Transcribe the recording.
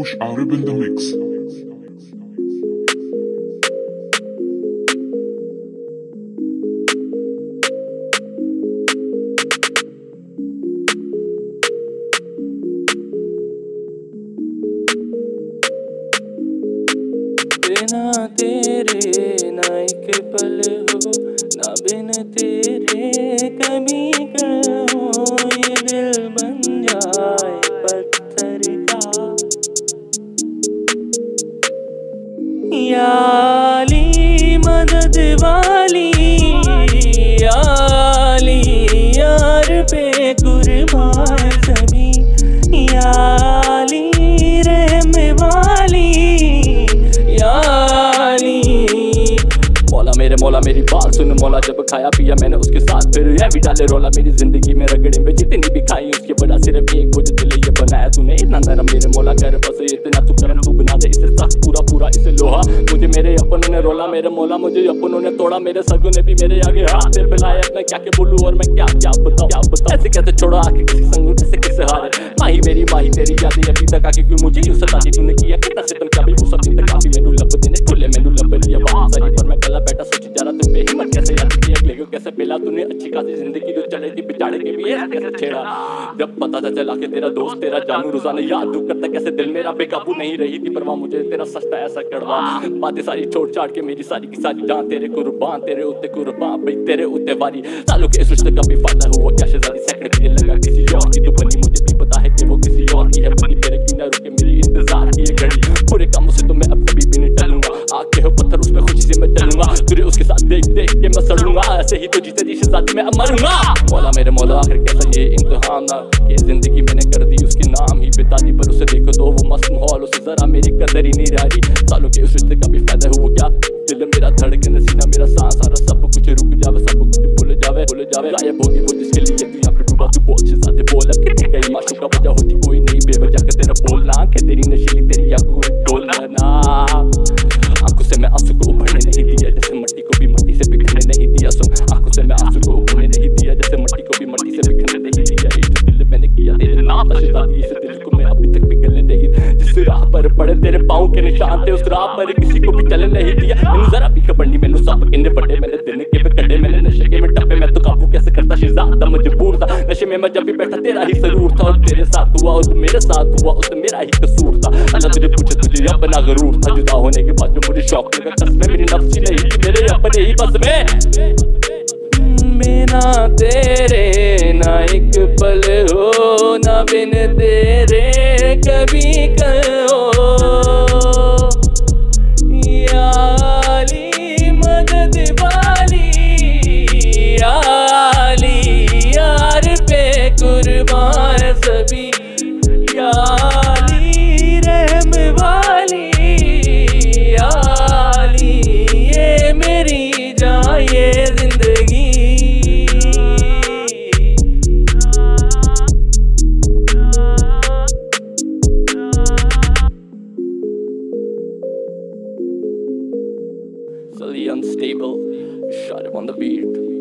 Push Arab in the mix. बिना तेरे ना एक पल हो, ना बिन तेरे कभी कहो, ये दिल बन जाए पत्थर का। या अली मदद वाली, या अली यार पे कुर्बान सभी, या अली रहम वाली, मेरे मौला मेरी बात सुन मौला, जब खाया पिया मैंने उसके साथ फिर ये भी डाले रोला। मेरी जिंदगी में रगड़े में जितनी भी खाई उसके बड़ा सिर्फ एक बोझ दिल ये बनाया तूने इतना नरम। मेरे मौला कर बस इतना तू करम, तू बना दे इसे सख्त पूरा पूरा इसे लोहा। मुझे मेरे अपनों ने रोला, मेरे मौला मुझे अपनों ने तोड़ा। मेरे सगों ने भी मेरे आगे हाथ से मिलाया, मैं क्या क्या बोलूं और मैं क्या क्या बताऊं। ऐसे कैसे छोड़ा आके किसी संग कैसे किसे हारे। माही मेरी माही तेरी यादें अभी तक आके क्यों मुझे यूं सताती। तूने किया कितना सितम क्या भी वो सब दिन तक काफी मैनू लब देने खुले मैनू लब लिया बहुत सारी, पर मैं कला बैठा सोची जा रहा तुम पे हिम्मत कैसे याद की अगले को कैसे मिला। तूने अच्छी खासी जिंदगी जो चले थी बिचारे के भी कैसे छेड़ा। जब पता था चला के तेरा दोस्त तेरा जानू रोजाना याद दुख करता कैसे दिल मेरा बेकाबू नहीं रही थी परवाह मुझे तेरा सस्ता ऐसा कड़वा। बातें सारी छोड़ छाड़ के मेरी सारी की सारी जान तेरे कुर्बान, तेरे उत्ते कुर्बान भाई तेरे उत्ते वारी। सालों के इस रिश्ते का भी फायदा हुआ क्या शहजादी सैकड़े पीने लगा किसी और की तो बनी। मुझे भी पता है कि वो किसी और की है बनी, मेरे क्यों ना रुके मेरी इंतजार की ये घड़ी। पूरे कामों से तो मैं अब कभी भी नहीं टलूंगा, आके हो पत्थर उसमें खुशी से मैं चलूंगा। तुझे उसके साथ देख देख के मैं सड़ूंगा, ऐसे ही तो जीते जी शहजादी मैं मरूंगा। मौला मेरे मौला आखिर कैसा ये इम्तिहान ना, ये जिंदगी मैंने कर दी उसके नाम ही बिता दी। पर उसे देखो तो वो मस्त माहौल, उसे जरा मेरी कदर ही नहीं रही। सालों के उस रिश्ते का भी फायदा हुआ क्या, दिल मेरा धड़कन सीना मेरा सांस सारा सब कुछ रुक जावे, सब कुछ भूल जावे गायब होगी वो जिसके लिए तू यहाँ पे डूबा। तू बोल शहजादे बोल अब कितनी गई माशूक का वजह होती कोई नहीं बेवजह का तेरा बोलना। आंखें तेरी नशीली तेरी आंखों में डोलना, आंखों से मैं आंसू को उभरने नहीं दिया जैसे मट्टी को भी मट्टी से बिखरने नहीं दिया। सुन आंखों से मैं आंसू को उभरने नहीं दिया जैसे मट्टी को भी मट्टी से बिखरने नहीं दिया। ये जो दिल मैंने किया तेरे नाम पर शहजादी, इस दिल को मैं अभी तक पिघलने नहीं। जिस राह पर पड़े तेरे पाँव के निशान थे उस राह पर किसी को भी चलने नहीं दिया। मैंने जरा भी खबर नहीं मैंने सब किन्ने पड़े, मैंने दिन के भी कटे मैंने नशे के में टपे। मैं तो काबू कैसे करता शहजादा मजबूर था, नशे में मैं जब भी बैठा तेरा ही सरूर था। और तेरे साथ हुआ और मेरे साथ हुआ उस मेरा ही कसूर था। अल्लाह तुझे पूछे तुझे अपना गरूर था, जुदा होने के बाद जो मुझे शौक लगा कसमें मेरी नफ्सी नहीं थी मेरे अपने ही बस में। बिना तेरे ना एक पल हो, ना बिन तेरे कभी कहो, या अली मदद वाली, या अली यार पे कुर्बान सभी, या अली रहम वाली, या अली ये मेरी जान ये जिंदगी। Unstable, shot him on the beat.